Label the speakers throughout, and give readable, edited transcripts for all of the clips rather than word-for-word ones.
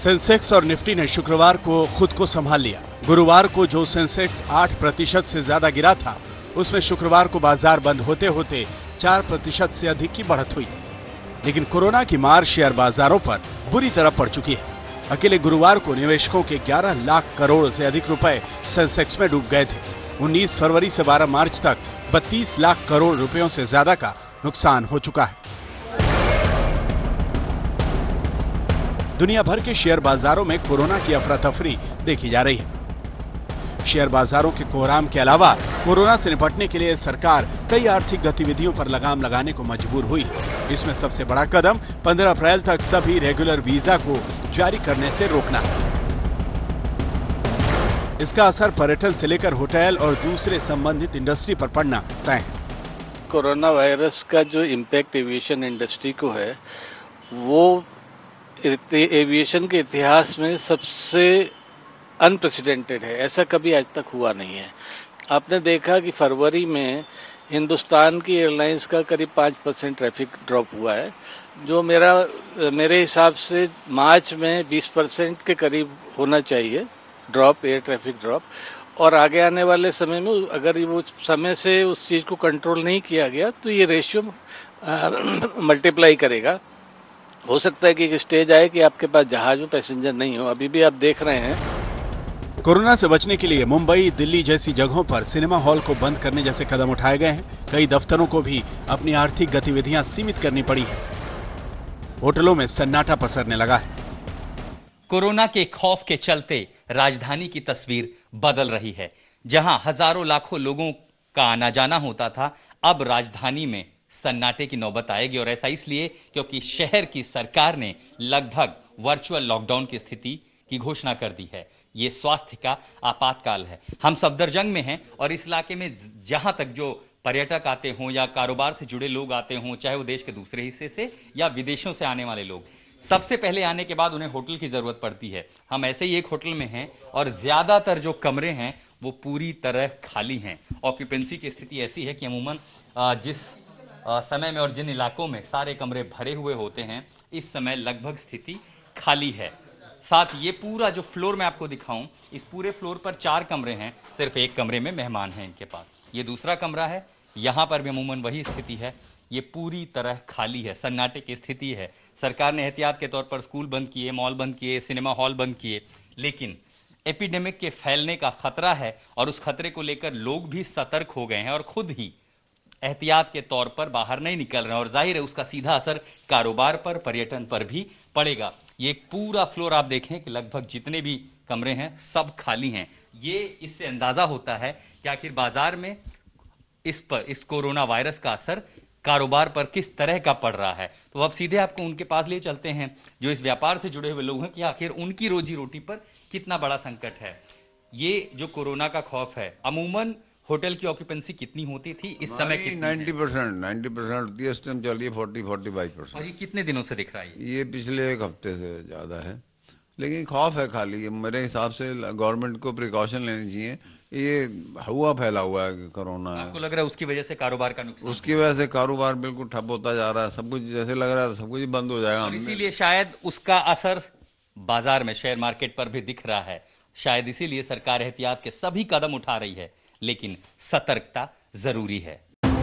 Speaker 1: Sensex और Nifty ने शुक्रवार को खुद को संभाल लिया। गुरुवार को जो सेंसेक्स 8% से ज्यादा गिरा था, उसमें शुक्रवार को बाजार बंद होते होते 4% से अधिक की बढ़त हुई। लेकिन कोरोना की मार शेयर बाजारों पर बुरी तरह पड़ चुकी है। अकेले गुरुवार को निवेशकों के 11 लाख करोड़ से अधिक रुपए सेंसेक्स में डूब गए थे। 19 फरवरी से 12 मार्च तक 32 लाख करोड़ रुपयों से ज्यादा का नुकसान हो चुका है। दुनिया भर के शेयर बाजारों में कोरोना की अफरा तफरी देखी जा रही है। शेयर बाजारों के कोहराम के अलावा कोरोना से निपटने के लिए सरकार कई आर्थिक गतिविधियों पर लगाम लगाने को मजबूर हुई। इसमें सबसे बड़ा कदम 15 अप्रैल तक सभी रेगुलर वीजा को जारी करने से रोकना है। इसका असर पर्यटन से लेकर होटल और दूसरे संबंधित इंडस्ट्री पर पड़ना तय है।
Speaker 2: कोरोना वायरस का जो इम्पैक्ट एविएशन इंडस्ट्री को है, वो एविएशन के इतिहास में सबसे अनप्रेसिडेंटेड है। ऐसा कभी आज तक हुआ नहीं है। आपने देखा कि फरवरी में हिंदुस्तान की एयरलाइंस का करीब 5% ट्रैफिक ड्रॉप हुआ है, जो मेरे हिसाब से मार्च में 20% के करीब होना चाहिए ड्रॉप, एयर ट्रैफिक ड्रॉप। और आगे आने वाले समय में अगर वो समय से उस चीज को कंट्रोल नहीं किया गया तो ये रेशियो मल्टीप्लाई करेगा। हो सकता है कि एक स्टेज आए कि आपके पास जहाज में पैसेंजर नहीं हो। अभी भी आप देख रहे हैं।
Speaker 1: कोरोना से बचने के लिए मुंबई, दिल्ली जैसी जगहों पर सिनेमा हॉल को बंद करने जैसे कदम उठाए गए हैं। कई दफ्तरों को भी अपनी आर्थिक गतिविधियां सीमित करनी पड़ी है। होटलों में सन्नाटा पसरने लगा है।
Speaker 3: कोरोना के खौफ के चलते राजधानी की तस्वीर बदल रही है। जहां हजारों लाखों लोगों का आना जाना होता था, अब राजधानी में सन्नाटे की नौबत आएगी। और ऐसा इसलिए क्योंकि शहर की सरकार ने लगभग वर्चुअल लॉकडाउन की स्थिति की घोषणा कर दी है। ये स्वास्थ्य का आपातकाल है। हम सफदरजंग में हैं और इस इलाके में जहां तक जो पर्यटक आते हों या कारोबार से जुड़े लोग आते हों, चाहे वो देश के दूसरे हिस्से से या विदेशों से आने वाले लोग, सबसे पहले आने के बाद उन्हें होटल की जरूरत पड़ती है। हम ऐसे ही एक होटल में हैं और ज्यादातर जो कमरे हैं वो पूरी तरह खाली हैं। ऑक्यूपेंसी की स्थिति ऐसी है कि अमूमन जिस समय में और जिन इलाकों में सारे कमरे भरे हुए होते हैं, इस समय लगभग स्थिति खाली है। साथ ये पूरा जो फ्लोर मैं आपको दिखाऊं, इस पूरे फ्लोर पर 4 कमरे हैं। सिर्फ एक कमरे में मेहमान हैं इनके पास। ये दूसरा कमरा है, यहां पर भी अमूमन वही स्थिति है। ये पूरी तरह खाली है, सन्नाटे की स्थिति है। सरकार ने एहतियात के तौर पर स्कूल बंद किए, मॉल बंद किए, सिनेमा हॉल बंद किए, लेकिन एपिडेमिक के फैलने का खतरा है और उस खतरे को लेकर लोग भी सतर्क हो गए हैं और खुद ही एहतियात के तौर पर बाहर नहीं निकल रहे हैं। और जाहिर है उसका सीधा असर कारोबार पर, पर्यटन पर भी पड़ेगा। ये पूरा फ्लोर आप देखें कि लगभग जितने भी कमरे हैं सब खाली हैं। ये इससे अंदाजा होता है कि आखिर बाजार में इस कोरोना वायरस का असर कारोबार पर किस तरह का पड़ रहा है। तो अब सीधे आपको उनके पास ले चलते हैं जो इस व्यापार से जुड़े हुए लोग हैं कि आखिर उनकी रोजी रोटी पर कितना बड़ा संकट है। ये जो कोरोना का खौफ है, अमूमन होटल की ऑक्यूपेंसी कितनी होती थी इस समय? कितनी
Speaker 4: 90% होती है इस टाइम, चलिए 40-45%।
Speaker 3: और ये कितने दिनों से दिख रहा है?
Speaker 4: ये पिछले 1 हफ्ते से ज्यादा है, लेकिन खौफ है खाली। मेरे हिसाब से गवर्नमेंट को प्रिकॉशन लेनी चाहिए। ये हुआ फैला हुआ है कोरोना।
Speaker 3: आपको लग रहा है उसकी वजह से कारोबार का नुकसान?
Speaker 4: उसकी वजह से कारोबार बिल्कुल ठप होता जा रहा है। सब कुछ जैसे लग रहा है सब कुछ बंद हो जाएगा।
Speaker 3: इसीलिए शायद उसका असर बाजार में, शेयर मार्केट पर भी दिख रहा है। शायद इसीलिए सरकार एहतियात के सभी कदम उठा रही है, लेकिन सतर्कता जरूरी है।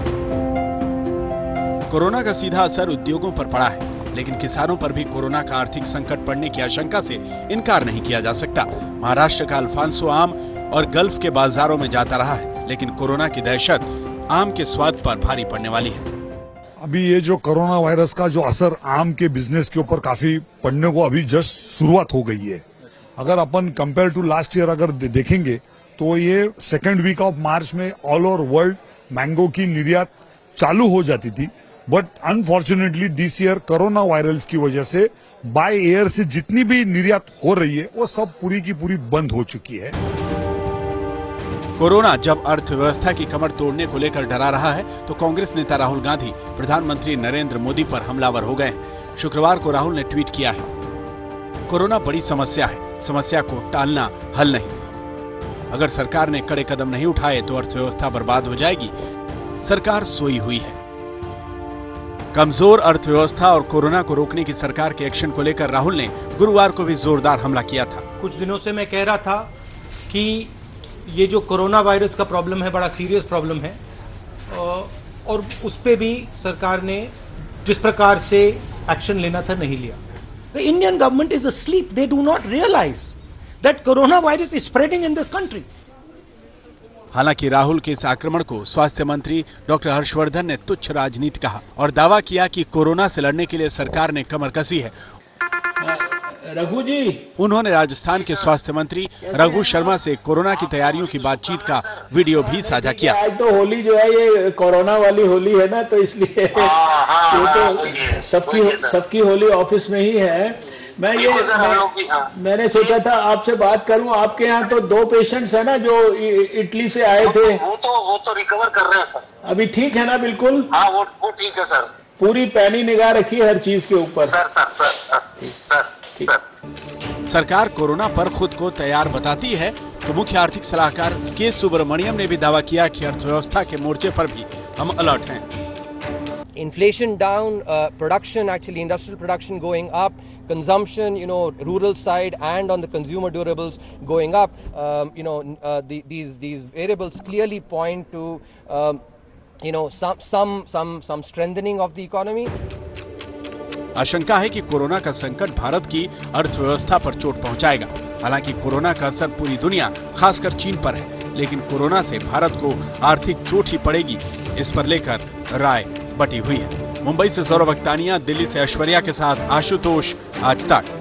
Speaker 1: कोरोना का सीधा असर उद्योगों पर पड़ा है, लेकिन किसानों पर भी कोरोना का आर्थिक संकट पड़ने की आशंका से इनकार नहीं किया जा सकता। महाराष्ट्र का अल्फांसो आम और गल्फ के बाजारों में जाता रहा है, लेकिन कोरोना की दहशत आम के स्वाद पर भारी पड़ने वाली है।
Speaker 5: अभी ये जो कोरोना वायरस का जो असर आम के बिजनेस के ऊपर काफी पड़ने को अभी जस्ट शुरुआत हो गई है। अगर अपन कंपेयर टू लास्ट ईयर अगर देखेंगे तो ये 2nd वीक ऑफ मार्च में ऑल ओवर वर्ल्ड मैंगो की निर्यात चालू हो जाती थी। But unfortunately this year corona virus की वजह से बाय एयर से जितनी भी निर्यात हो रही है वो सब पूरी की पूरी बंद हो चुकी है।
Speaker 1: कोरोना जब अर्थव्यवस्था की कमर तोड़ने को लेकर डरा रहा है, तो कांग्रेस नेता राहुल गांधी प्रधानमंत्री नरेंद्र मोदी पर हमलावर हो गए हैं। शुक्रवार को राहुल ने ट्वीट किया है, कोरोना बड़ी समस्या है, समस्या को टालना हल नहीं। अगर सरकार ने कड़े कदम नहीं उठाए तो अर्थव्यवस्था बर्बाद हो जाएगी। सरकार सोई हुई है। कमजोर अर्थव्यवस्था और कोरोना को रोकने की सरकार के एक्शन को लेकर राहुल ने गुरुवार को भी जोरदार हमला किया था।
Speaker 6: कुछ दिनों से मैं कह रहा था कि ये जो कोरोना वायरस का प्रॉब्लम है बड़ा सीरियस प्रॉब्लम है और उस पे भी सरकार ने जिस प्रकार से एक्शन लेना था नहीं लिया। The Indian government is asleep. They do not realize that coronavirus is spreading in this country.
Speaker 1: हालांकि राहुल के इस आक्रमण को स्वास्थ्य मंत्री डॉक्टर हर्षवर्धन ने तुच्छ राजनीति कहा और दावा किया कि कोरोना से लड़ने के लिए सरकार ने कमर कसी है।
Speaker 7: रघु जी,
Speaker 1: उन्होंने राजस्थान के स्वास्थ्य मंत्री रघु शर्मा से कोरोना की तैयारियों की बातचीत का वीडियो भी साझा किया।
Speaker 7: आज तो होली जो है ये कोरोना वाली होली है ना, तो इसलिए ये तो सबकी होली ऑफिस में ही है। मैंने सोचा था आपसे बात करूं। आपके यहाँ तो 2 पेशेंट्स है ना जो इटली से आए थे।
Speaker 8: वो तो रिकवर कर रहे हैं सर।
Speaker 7: अभी ठीक है ना? बिल्कुल।
Speaker 8: हाँ, वो ठीक है सर।
Speaker 7: पूरी पैनी निगाह रखी है हर चीज के ऊपर।
Speaker 8: सर।
Speaker 1: सरकार कोरोना पर खुद को तैयार बताती है तो मुख्य आर्थिक सलाहकार के सुब्रमण्यम ने भी दावा किया कि अर्थव्यवस्था के मोर्चे पर भी हम अलर्ट हैं।
Speaker 9: Inflation down, production, actually industrial production going up, consumption, rural side and on the consumer durables going up. These variables clearly point to, some strengthening of the economy.
Speaker 1: आशंका है कि कोरोना का संकट भारत की अर्थव्यवस्था पर चोट पहुंचाएगा। हालांकि कोरोना का असर पूरी दुनिया, खासकर चीन पर है, लेकिन कोरोना से भारत को आर्थिक चोट ही पड़ेगी, इस पर लेकर राय बटी हुई है। मुंबई से सौरभ अख्तानिया, दिल्ली से ऐश्वर्या के साथ आशुतोष, आज तक।